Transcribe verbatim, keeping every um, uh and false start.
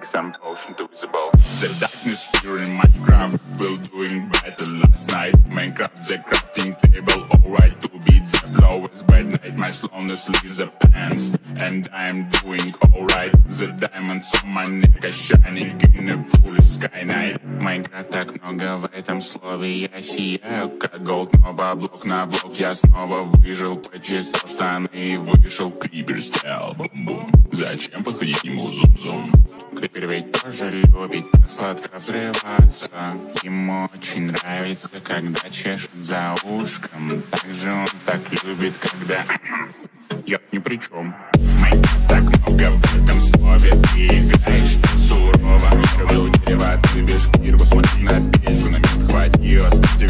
some potion to visible. The darkness here in Minecraft will doing better last night. Minecraft the crafting table, alright to beat the flow is bad night. My slowness leaves the pants, and I'm doing alright. The diamonds on my neck are shining in a full sky night. Minecraft так много в этом слове, я сияю как голд. Снова блок на блок, я снова выжил, почесал штаны и вышел. Крипер стял бум-бум. Зачем подходить к нему зум-зум? Крипер ведь тоже любит сладко взрываться. Ему очень нравится, когда чешут за ушком. Также он так любит, когда я ни при чем. Майнкрафт так много в этом слове. Ты играешь сурово. Микровил дерева, ты без шкир. Посмотри на печку, на место хватило.